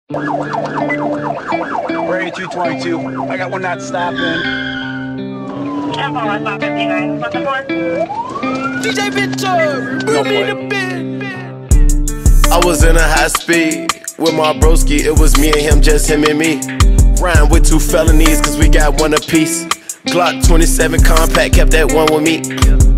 Ray 222. I got one not stopping. DJ Victor, bring me the bit. I was in a high speed with my broski. It was me and him, just him and me. Riding with 2 felonies, cause we got one apiece. Glock 27 compact, kept that one with me.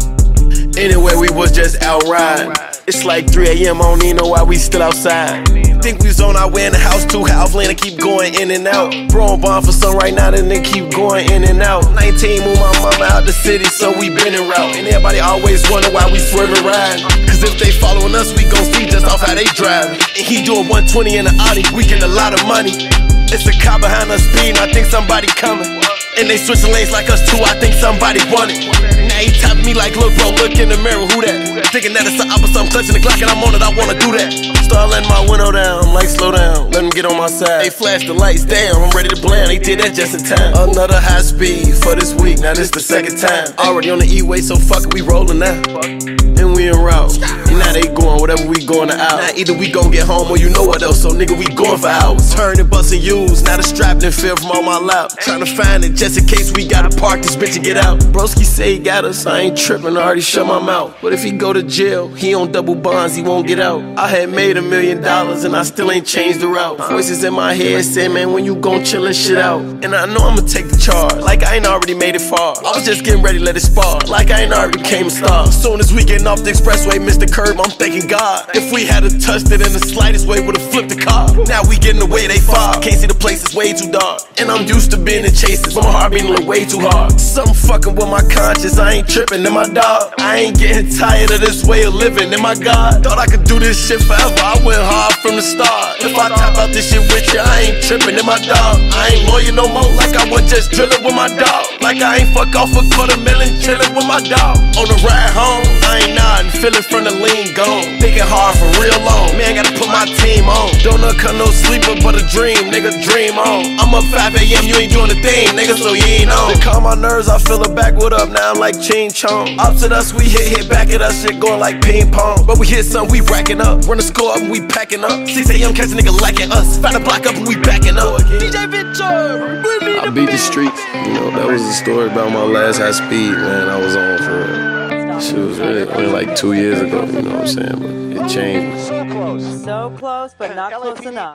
Anyway, we was just out riding. It's like 3 AM, I don't even know why we still outside. Think we was on our way in the house, 2 house lane, keep going in and out. Bro, I'm bond for some right now, then they keep going in and out. 19, move my mama out the city, so we been en route. And everybody always wonder why we swerving riding. Cause if they following us, we gon' see just off how they driving. And he doing 120 in the Audi, we get a lot of money. It's a car behind us speeding, I think somebody coming. And they switching lanes like us too, I think somebody want it. Now he tapping me like, look bro, look in the mirror, who that? Thinking that it's the opposite, I'm clutching the Glock and I'm on it, I wanna do that. Start letting my window down, I'm like slow down, let them get on my side. They flash the lights, damn, I'm ready to blend, they did that just in time. Another high speed for this week, now this the 2nd time. Already on the E-way, so fuck it, we rolling now. And we en route, and now they going, whatever we going out. Now either we gon' get home or you know what else, so nigga we going for hours. Turn and bust and use, now the strap done fell from all my lap. Trying to find it just in case we gotta park this bitch and get out. Broski say he got us, I ain't tripping, I already shut my mouth. But if he go to jail, he on double bonds, he won't get out. I had made $1 million and I still ain't changed the route. Voices in my head say, man, when you gon' chill and shit out. And I know I'ma take the charge, like I ain't already made it far. I was just getting ready to let it spar, like I ain't already became a star. Soon as we getting off the expressway, missed the curb, I'm thanking God. If we had touched it in the slightest way, would've flipped the car. Now we getting away, they far. Can't see the place, it's way too dark. And I'm used to being in chases, but my heart beating way too hard. Something fucking with my conscience, I ain't tripping, in my dog. I ain't getting tired of this way of living, in my God. Thought I could do this shit forever, I went hard from the start. If I tap out this shit with you, I ain't tripping, in my dog. I ain't loyal no more, like I was just drilling with my dog. Like I ain't fuck off a $250,000, chilling with my dog. On the ride home, I ain't nodding, feeling from the lean gone. Thinking hard for real long, man, gotta put my team on. Don't cut no sleeper, but a dream, nigga, dream on. I'm up 5 AM, you ain't doing a thing, nigga, so you ain't on. To calm my nerves, I feel a backward up, now I'm like Ching Chong. Opposite us, we hit back at us, shit going like ping pong. But we hit something, we racking up. Run the score up and we packing up. 6 AM, catch a nigga lacking us. Find a block up and we backing up. DJ Victor, bring me I beat the streets. You know, that was the story about my last high speed, man, I was on for real. Shit was really only like 2 years ago, you know what I'm saying? But it changed. So close, but not close enough.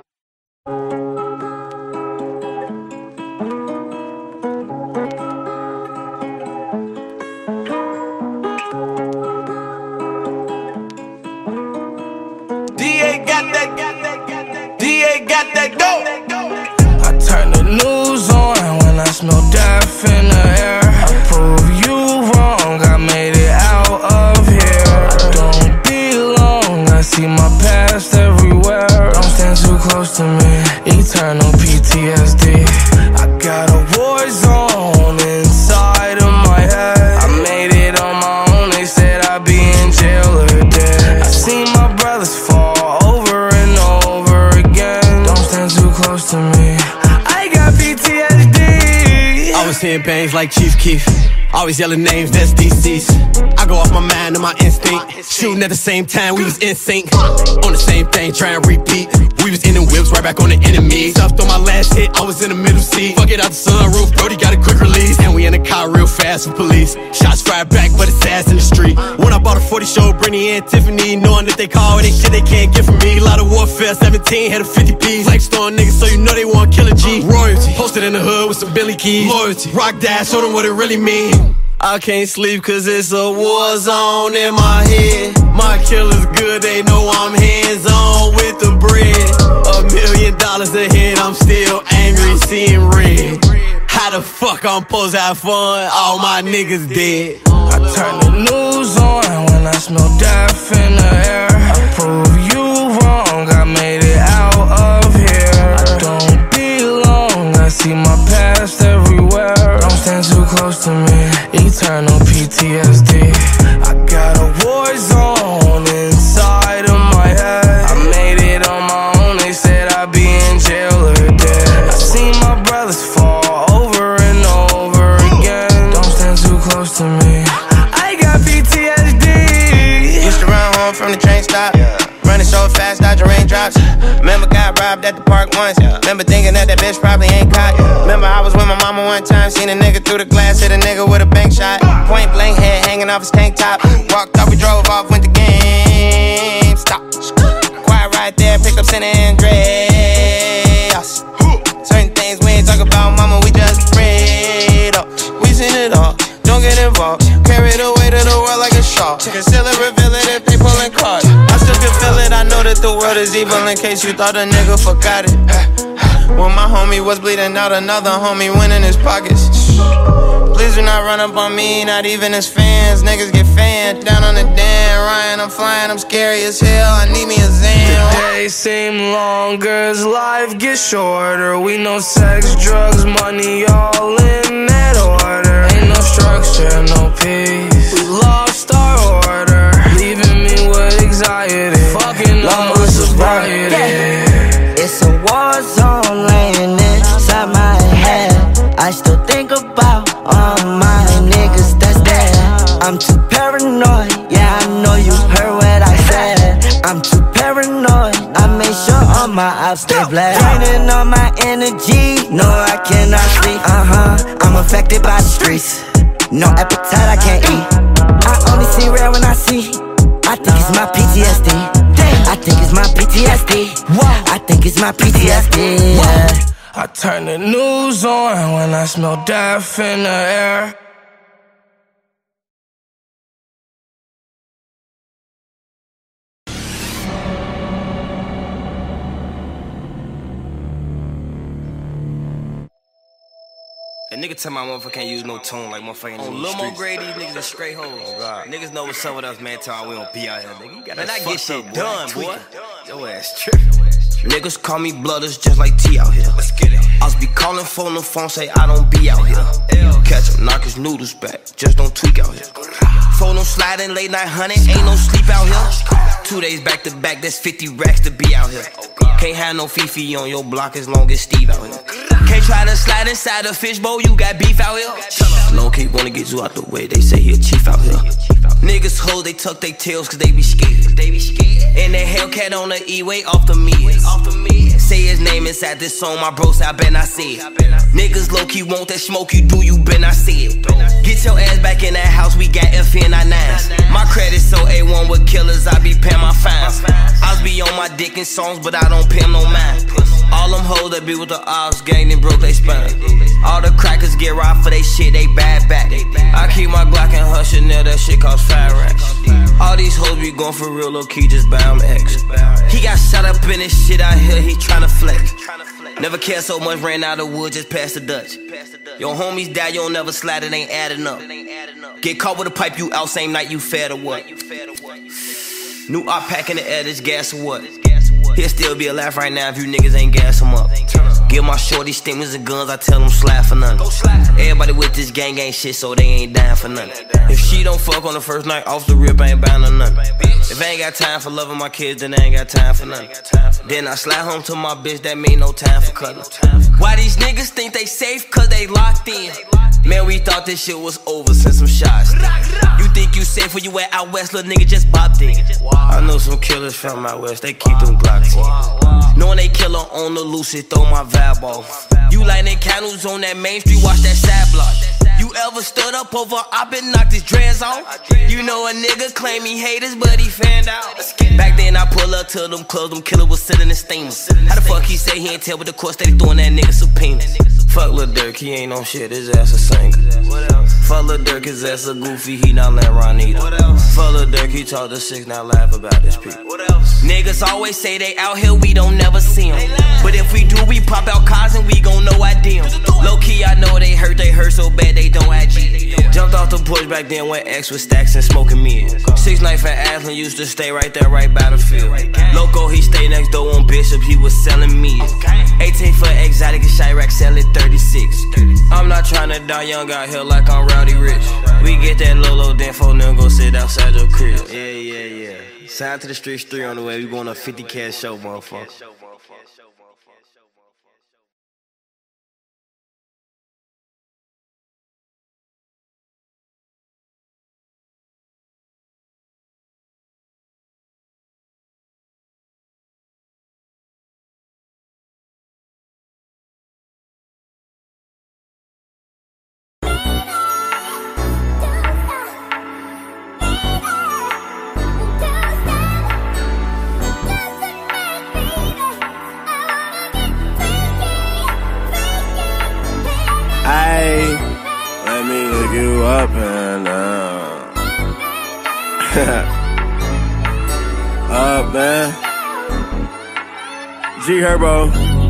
DA got that go. I turn the news on when I smell death in the air. I prove you wrong, I made it out of here. I don't belong, I see my past everywhere. Don't stand too close to me, eternal PTSD. I got a war zone inside of my head. I made it on my own, they said I'd be in jail or dead. I seen my brothers fall over and over again. Don't stand too close to me, I got PTSD. I was hitting bangs like Chief Keef. Always yelling names, that's DC's. I go off my mind and my instinct. Shooting at the same time, we was in sync. On the same thing, trying to repeat. We was in the whips, right back on the enemy. Stuffed on my last hit, I was in the middle seat. Fuck it out the sunroof, Brody got a quick release. And we in the car real fast with police. Shots fired back, but it's ass in the street. When I bought a 40 show, Brittany and Tiffany, knowing that they call it shit they can't get from me. A lot of warfare, 17, had a 50 piece. Flex on niggas, so you know they want Killer G. Royalty, posted in the hood with some Billy Keys. Loyalty, rock dash, show them what it really mean. I can't sleep cause it's a war zone in my head. My killer's good, they know I'm hands on with the bread. $1 million ahead, I'm still angry, seeing red. How the fuck I'm supposed to have fun? All my niggas dead. I turn the news on when I smell death in the air. I prove you wrong, I made it out of here. I don't belong, I see my past everywhere. Don't stand too close to me, eternal PTSD. I got a war zone inside of my head. I made it on my own, they said I'd be in jail or dead. I seen my brothers fall over and over again. Don't stand too close to me, I got PTSD. Used to run home from the train stop, running so fast, dodging raindrops. Remember got robbed at the park once. Remember thinking that bitch probably ain't caught. Remember I was with my mama one time, seen a nigga through the glass, hit a nigga with a bank shot. Point blank head hanging off his tank top. Walked out, we drove off, went to game. Stop. Quiet right there, picked up San Andreas. Certain things we ain't talk about, mama, we just prayed up. We seen it all, don't get involved. Carry the weight of the world like a shawl. Conceal it, reveal it if they pulling cards. I still can feel it, I know that the world is evil in case you thought a nigga forgot it. When my homie was bleeding out, another homie went in his pockets. Please do not run up on me, not even as fans. Niggas get fanned down on the Dan Ryan, I'm flying, I'm scary as hell, I need me a Zan. The days seem longer as life gets shorter. We know sex, drugs, money, all in that order. Ain't no structure, no peace. We lost our order, leaving me with anxiety. Fucking up my sobriety. It's a war zone laying inside my head. I still think about all my niggas that's dead. I'm too paranoid, yeah, I know you heard what I said. I'm too paranoid, I make sure all my ops stay black. Draining all my energy, no I cannot sleep. I'm affected by the streets, no appetite I can't eat. I only see red when I see, I think it's my PTSD. I think it's my PTSD. I think it's my PTSD. Yeah. I turn the news on when I smell death in the air. A nigga tell my motherfucker can't use no tone like motherfucking on Lil Mo Gray, these niggas is straight hoes. Oh, niggas know what's up with us, man. Tell we don't be out here, nigga. You gotta get shit done, boy. Your ass trippin'. Niggas call me blooders just like T out here. Let's get it. I be calling phone, the phone say I don't be out here. Catch him, knock his noodles back, just don't tweak out here. Phone no sliding, late night hunting, ain't no sleep out here. 2 days back to back, that's 50 racks to be out here. Can't have no Fifi on your block as long as Steve out here. Can't try to slide inside a fishbowl, you got beef out here. Long keep wanna get you out the way, they say he a chief out here. Niggas hoes, they tuck they tails cause they be scared. And that Hellcat on the E-way off the mid. Say his name inside this song, my bro say I bet I see it. Niggas low-key want that smoke, you do, you bet I see it. Get your ass back in that house, we got FN99s. My credit so A1 with killers, I be paying my fines. I be on my dick in songs, but I don't pay them no mind. All them hoes that be with the ops gang, then broke they spine. All the crackers get robbed for they shit, they bad back. I keep my Glock and her Chanel, that shit cost 5 racks. All these hoes be going for real, low key, just buy him X. He got shot up in this shit out here, he tryna flex. Never cared so much, ran out of wood, just past the Dutch. Your homies die, you don't never slide, it ain't adding up. Get caught with a pipe, you out same night, you fed or what? New op pack in the air, this gas or what? He'll still be alive right now if you niggas ain't gas him up. Give my shorty stimulus and guns, I tell them slap for nothing. Everybody with this gang ain't shit, so they ain't dying for nothing. If she don't fuck on the first night, off the rip, I ain't buying her nothing. If I ain't got time for loving my kids, then I ain't got time for nothing. Then I slide home to my bitch, that mean no time for cuddling. Why these niggas think they safe? Cause they locked in. Man, we thought this shit was over since some shots. You think you safe when you at out west, little nigga just bopped in. I know some killers from out west, they keep them Glocks in. Knowing they killer on the loose, it throw my vibe off. You lighting candles on that main street, watch that side block. You ever stood up over, I been knocked his dreads off. You know a nigga claim he haters, but he fanned out. Back then I pull up to them clubs, them killers was sitting in steamers. How the fuck he say he ain't tell, but of course they throwing that nigga subpoenas. Fuck Lil Durk, he ain't on shit, his ass a singer. Fuck Lil Durk, his ass a goofy, he not let Ron either. Fuck Lil Durk, he talk to 6, now laugh about this people. Niggas always say they out here, we don't never see them. But if we do, we pop out cars and we gon' know I dim. Low key, I know they hurt so bad they don't IG. Jumped off the porch back then when X was stacks and smoking me. 6 Knife and Aslan used to stay right there, right by the field. Loco, he stayed next door on Bishop, he was selling me. 18 for exotic and Chirac, selling 36. I'm not tryna die young out here like I'm Rowdy Rich. We get that Lolo, then for them go sit outside your crib. Yeah. Sign to the streets 3 on the way, we going a 50 cash show, motherfucker. Ayy, let me look you up and down. Up, man. G Herbo.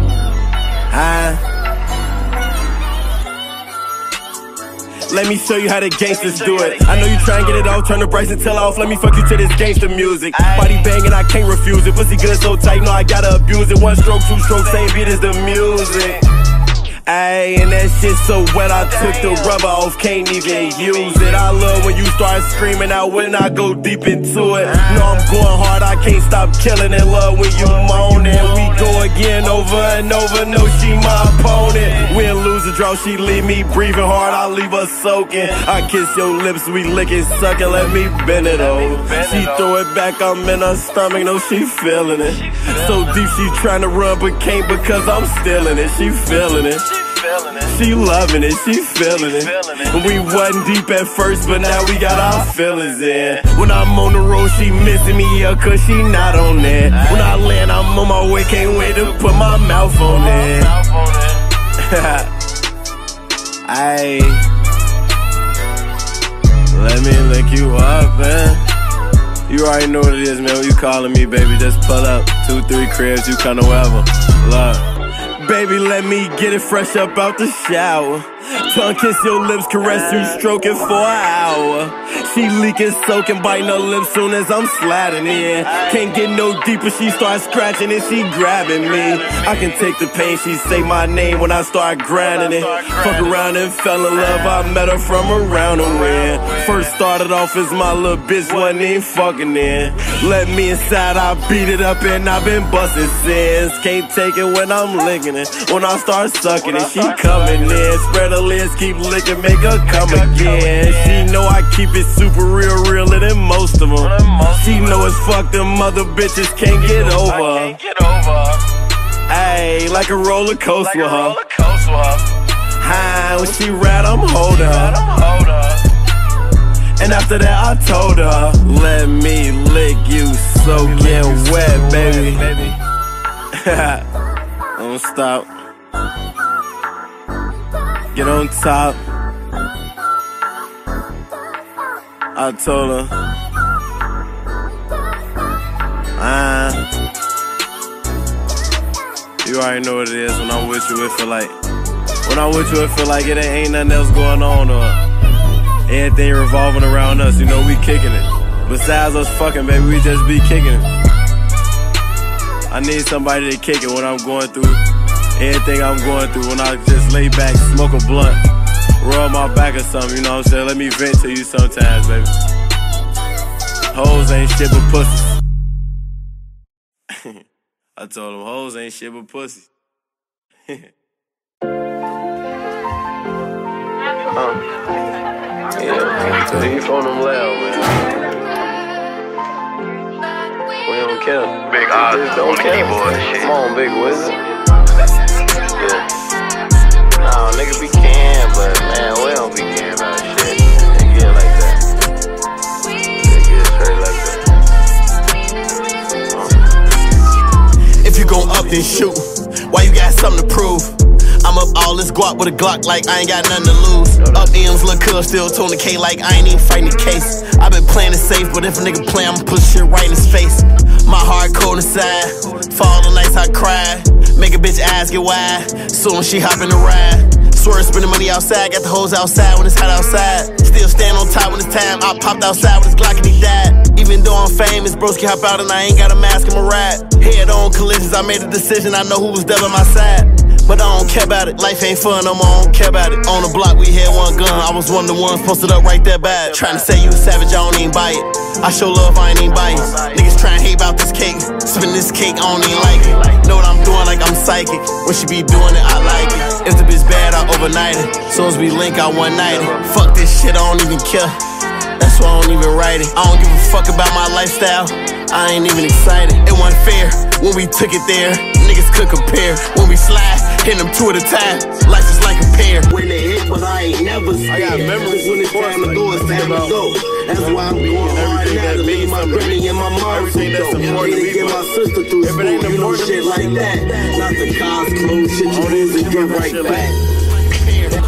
Let me show you how the gangsters do it. I know you try and get it off, turn the Bryson tell off. Let me fuck you to this gangster music. Body banging, I can't refuse it. Pussy good so tight, no, I gotta abuse it. One stroke, two strokes, same beat as the music. Ayy, and that shit so wet, I took the rubber off, can't even use it. I love when you start screaming out when I go deep into it. No, I'm going hard, I can't stop killing it. Love when you moan it. We go again over and over, no, she my opponent. Win, lose, or draw, she leave me breathing hard, I leave her soaking. I kiss your lips, we licking, sucking, let me bend it over. She throw it back, I'm in her stomach, no, she feeling it. So deep, she trying to run, but can't because I'm stealing it. She feeling it. She loving it, she feeling it. We wasn't deep at first, but now we got our feelings in. When I'm on the road, she missing me, yeah, cause she not on there. When I land, I'm on my way, can't wait to put my mouth on it. Ayy, let me lick you up, man. You already know what it is, man. When you calling me, baby, just pull up. 2, 3 cribs, you come to wherever. Love. Baby, let me get it fresh up out the shower. Tongue kiss your lips, caress you, stroke it for an hour. She leaking, soaking, biting her lips soon as I'm sliding in. Can't get no deeper, she starts scratching and she grabbing me. I can take the pain, she say my name when I start grinding it. Fuck around and fell in love, I met her from around the way. First started off as my little bitch, wasn't even fucking in. Let me inside, I beat it up and I've been busting since. Can't take it when I'm licking it. When I start sucking it, she coming in. Spread her legs, keep licking, make her come again. She know I keep it super real, realer than most of them. She know it's fuck them other bitches can't get over. Ayy, like a roller coaster with her. High, when she ride, I'm holding her. And after that, I told her, let me lick you soaking wet, baby. Don't stop. Get on top. I told her, you already know what it is. When I'm with you, it feel like, it ain't nothing else going on, or everything revolving around us. You know, we kicking it. Besides us fucking, baby, we just be kicking it. I need somebody to kick it when I'm going through everything I'm going through. When I just lay back, smoke a blunt, rub my back or something, you know what I'm saying? Let me vent to you sometimes, baby. Hoes ain't shit but pussies. I told them, hoes ain't shit but pussies. Yeah, so you from them loud, man. We don't care. Big odds on the keyboard and shit. Come on, big wizard. Yeah. Nah, nigga be can, but man, we don't be caring about shit. They get like that. They get straight like that. If you gon' up, then shoot. Why you got something to prove? I'm up all this guap with a Glock like I ain't got nothing to lose. Up M's, look cuz, still Tony K like I ain't even fighting the case. I been playing it safe, but if a nigga play, I'ma put shit right in his face. My heart cold inside, fall the nights I cry. Make a bitch ass get wide, soon as she hop in the ride. Swerve, spending money outside, got the hoes outside when it's hot outside. Still stand on top when it's time, I popped outside with his Glock and he died. Even though I'm famous, broski hop out and I ain't got a mask in my ride. Head on collisions, I made a decision, I know who was there on my side. But I don't care about it, life ain't fun no more, I don't care about it. On the block we had one gun, I was one of the ones posted up right there by it. Trying to say you a savage, I don't even buy it. I show love, I ain't even buy it. Niggas trying to hate about this cake, spin this cake, I don't even like it. Know what I'm doing like I'm psychic, when she be doing it, I like it. If the bitch bad, I overnight it, soon as we link, I one night it. Fuck this shit, I don't even care, that's why I don't even write it. I don't give a fuck about my lifestyle, I ain't even excited. It wasn't fair when we took it there, niggas could compare. When we slide, hit them 2 at a time, life is like a pair. When they hit, but I ain't never scared. I got memories when it's time to go, it's time to go. That's why I'm going hard now to leave my granny and my mom to go. Need to get my sister through school, you know, shit like that. Not the cars, clothes, shit you lose and get right back.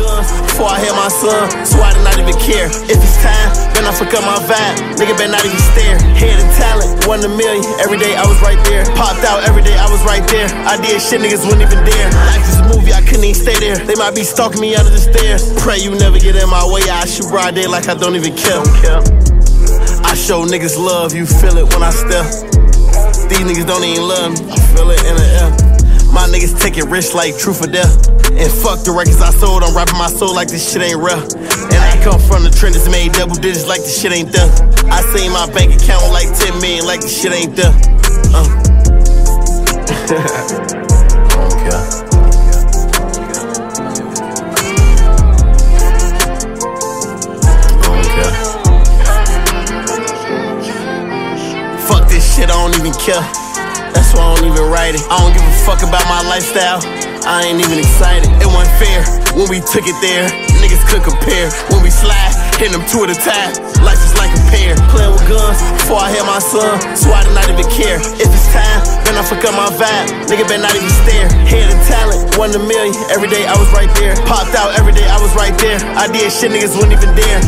guns before I had my son, so I did not even care. If it's time, then I fuck up my vibe. Nigga better not even stare. Head and talent, 1 in a million. Every day I was right there. Popped out every day I was right there. I did shit niggas wouldn't even dare. Life is a movie, I couldn't even stay there. They might be stalking me under the stairs. Pray you never get in my way. I shoot broad day like I don't even care. I show niggas love, you feel it when I step. These niggas don't even love me, I feel it in the air. My niggas take it rich like truth or death. And fuck the records I sold, I'm rapping my soul like this shit ain't real. And I come from the trend that's made double digits like this shit ain't there. I seen my bank account like 10 million like this shit ain't there. Fuck this shit, I don't even care. That's why I don't even write it. I don't give a fuck about my lifestyle, I ain't even excited. It wasn't fair when we took it there. Niggas could compare. When we slide, hitting them 2 at a time. Life is like a pair. Playing with guns before I had my son, so I did not even care. If it's time, then I fuck up my vibe. Nigga better not even stare. Head and talent, 1 in a million. Every day I was right there. Popped out every day I was right there. I did shit niggas wouldn't even dare.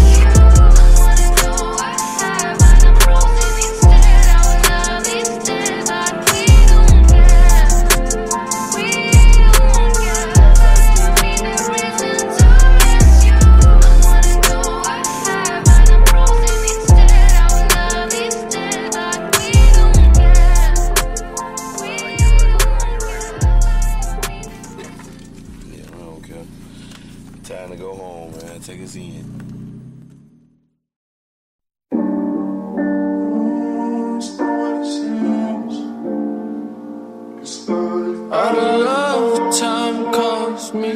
Time to go home, man. Take us in. All the love time cost me.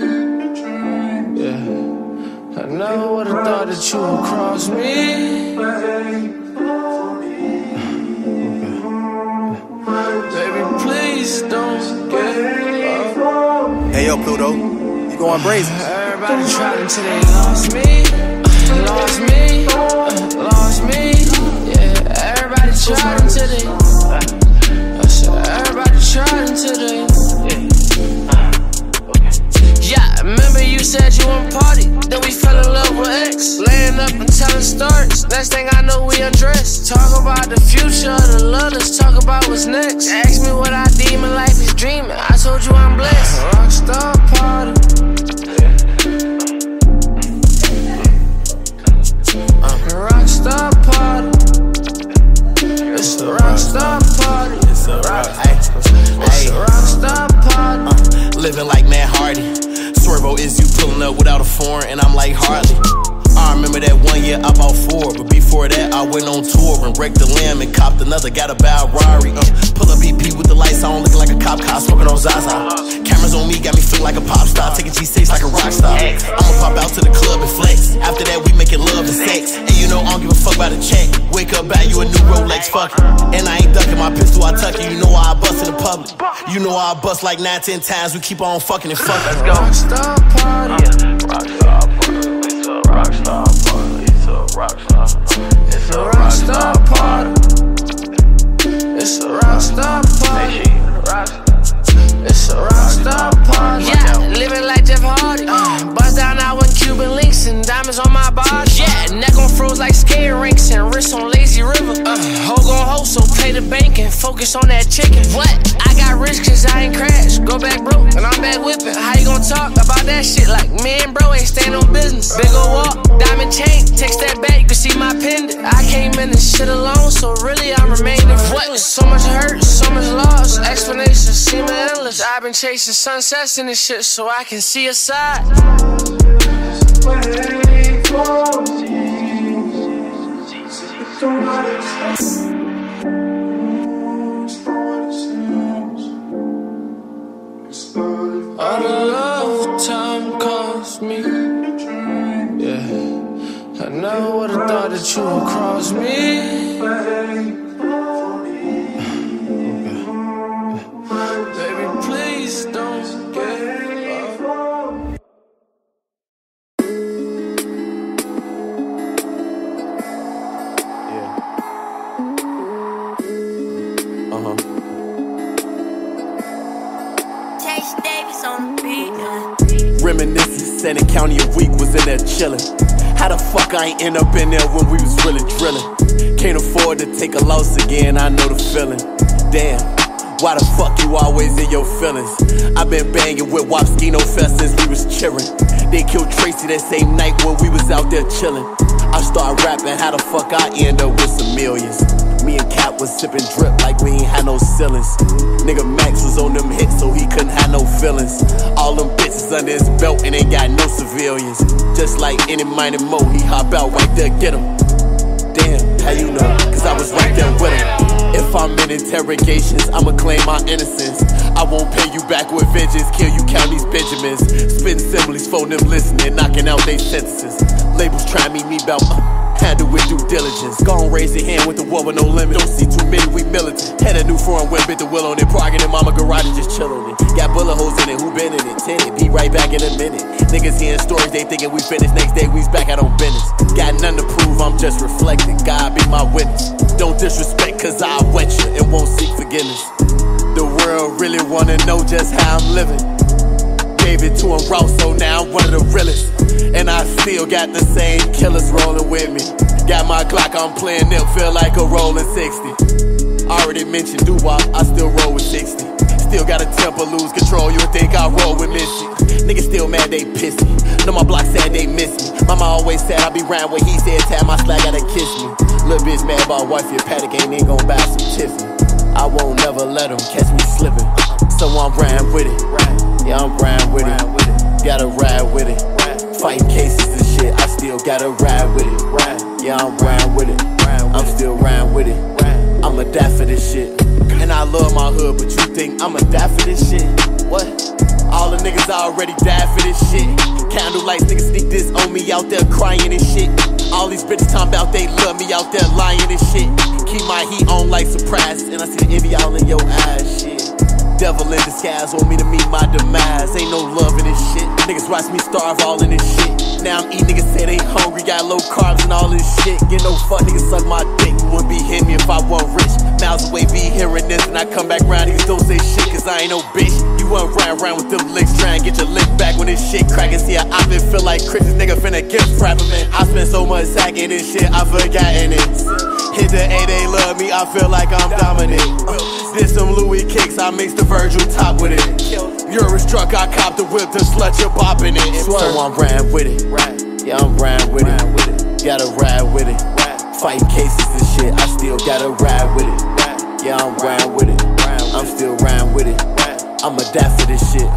Yeah, I never would've thought that you would cross me. Baby, please don't get up. Hey, yo, Pluto, you going brazen? Everybody tried until they lost me, lost me, lost me. Yeah, everybody tried until they. I said everybody tried until they. Yeah, remember you said you want party, then we fell in love with X. Laying up and telling stories. Next thing I know we undressed. Talk about the future, the love. Let's talk about what's next. Ask me what I deem in life is dreaming. I told you I'm blessed. Rockstar party. Rockstar party. It's a rockstar party. It's a rock. It's a rockstar party. Living like Matt Hardy. Swervo is you pulling up without a foreign, and I'm like Harley. I remember that 1 year I bought 4, but before that I went on tour and wrecked the lamb and copped another, got a bad Rari. Pull up EP with the lights on, looking like a cop car, smoking on Zaza. Cameras on me, got me feeling like a pop star, taking G6 like a rock star. I'ma pop out to the club and flex. After that we making love and sex, and you know I don't give a fuck about a check. Wake up, buy you a new Rolex, fuck it. And I ain't ducking my pistol, I tuck it. You know why I bust in the public. You know why I bust like 9-10 times. We keep on fucking and fucking. Let's go. Rockstar party. Rockstar party. It's a rockstar party. It's a rockstar. It's a rockstar party. It's a rockstar party. It's a rockstar party. Yeah, living like Jeff Hardy. Bust down out with Cuban links and diamonds on my body. Yeah, neck on froze like skate rinks and wrist on lazy river. Hoe gon' hoe, so pay the bank and focus on that chicken. What? I got rich cause I ain't crashed. Go back broke and I'm back whipping. How you gon' talk about that shit like me and bro ain't staying on business? Big ol' walk, diamond chain, take that back, you can see my pendant. I came in this shit alone, so really I'm remaining. What? So much hurt, so much loss, explanations seem endless. I've been chasing sunsets in this shit so I can see a side. All the love time cost me. Yeah, I never would've thought that you would cross me. Baby, please don't get up. reminiscing. San County a week was in there chillin'. How the fuck I ain't end up in there when we was really drillin'? Can't afford to take a loss again, I know the feeling. Damn, why the fuck you always in your feelings? I been banging with Wapskino Fest since we was cheering. They killed Tracy that same night when we was out there chillin'. I start rapping, how the fuck I end up with some millions? Me and Cap was sippin' drip like we ain't had no ceilings. Nigga Max was on them hits so he couldn't have no feelings. All them bitches under his belt and ain't got no civilians. Just like any Mighty Mo, he hop out right there, get him. Damn, how you know? Cause I was right there with him. If I'm in interrogations, I'ma claim my innocence. I won't pay you back with vengeance, kill you count these Benjamins. Spitting similes for them listening, knocking out they sentences. Labels try me about handle with due diligence. Gon' raise your hand with the war with no limit. Don't see too many, we militant. Had a new foreign whip, bit the wheel on it. Parking in mama garage and just chill on it. Got bullet holes in it, who been in it? Tinted, be right back in a minute. Niggas hearing stories, they thinking we finished. Next day we's back out on business. Got nothing to prove, I'm just reflecting. God be my witness. Don't disrespect cause I wet you and won't seek forgiveness. The world really wanna know just how I'm living. Gave it to him raw, so now I'm one of the realest. And I still got the same killers rolling with me. Got my Glock, I'm playing it, feel like a rolling 60. Already mentioned doo-wop, I still roll with 60. Still got a temper, lose control, you would think I roll with Missy. Niggas still mad, they pissy. Know my block said they miss me. Mama always said I be round where he said tap my slack, gotta kiss me. Little bitch mad about wife, your paddock ain't gon' buy some Tiffany. I won't never let them catch me slipping. So I'm riding with it. Yeah, I'm riding with it. Gotta ride with it. Fighting cases and shit, I still gotta ride with it. Yeah, I'm riding with it. I'm still riding with it. I'ma die for this shit. And I love my hood, but you think I'ma die for this shit? What? All the niggas already died for this shit. Candlelights, niggas sneak this on me out there crying and shit. All these bitches talking about they love me out there lying and shit. Keep my heat on like surprise, and I see the envy all in your eyes, shit. Devil in disguise want me to meet my demise. Ain't no love in this shit. Niggas watch me starve all in this shit. Now I'm eating, niggas say they hungry, got low carbs and all this shit. Get no fuck, niggas suck my dick. Wouldn't be hitting me if I wasn't rich. Miles away be hearing this, and I come back round, niggas don't say shit, cause I ain't no bitch. You wasn't riding around with them licks, trying to get your lick back when this shit crackin'. See, I been feel like Chris, this nigga finna gift rapping, man. I spent so much hacking this shit, I forgotten it. Hit the A, they love me, I feel like I'm dominant. Did some Louis kicks, I mixed the Virgil top with it. Urine struck, I copped the whip, the slut, you're popping it. So I'm riding with it. Yeah, I'm riding with it. Gotta ride with it. Fighting cases and shit, I still gotta ride with it. Yeah, I'm riding with it. I'm still riding with it. I'ma die for this shit.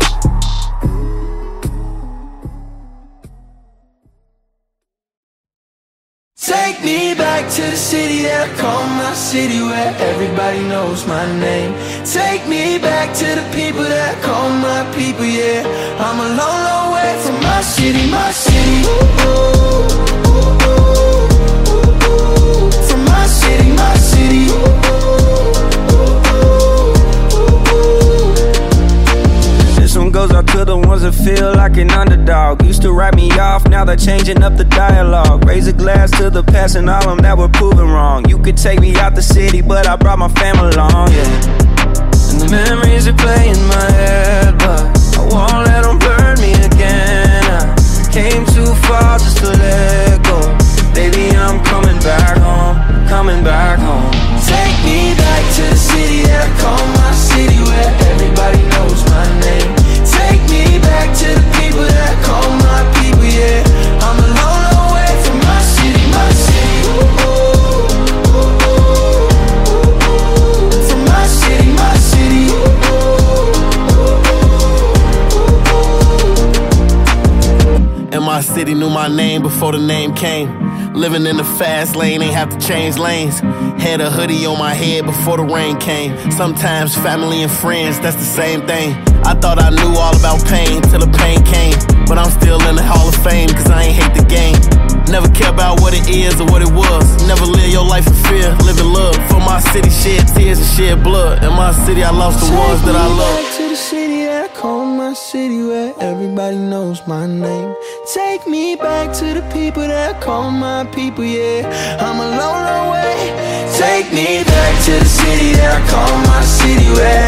Take me back to the city that I call my city, where everybody knows my name. Take me back to the people that I call my people, yeah. I'm a long, long way from my city, my city. Ooh, ooh, ooh, ooh, ooh. From my city, my city. Ooh, ooh, ooh, ooh. This one goes out to the ones that feel like an underdog. Used to write me off, now they're changing up the dialogue. Raise a glass to the past and all them that were proven wrong. You could take me out the city, but I brought my family along, yeah. And the memories replay in my head, but I won't let them burn me again. I came too far just to let go. Baby, I'm coming back home, coming back home. Take me back to the city that I call my city, where everybody knows my name. Take me back to the people that I call my people, yeah. I'm a long, long way from my city, my city. Ooh, ooh, ooh, ooh, ooh. From my city, my city. Ooh, ooh, ooh, ooh. And my city knew my name before the name came. Living in the fast lane, ain't have to change lanes. Had a hoodie on my head before the rain came. Sometimes family and friends, that's the same thing. I thought I knew all about pain till the pain came. But I'm still in the Hall of Fame, cause I ain't hate the game. Never care about what it is or what it was. Never live your life in fear, live in love. For my city, shed tears and shed blood. In my city, I lost the ones that I love. Take me back to the city that I call my city, where everybody knows my name. Take me back to the people that I call my people, yeah. I'm a long, long way. Take me back to the city that I call my city, where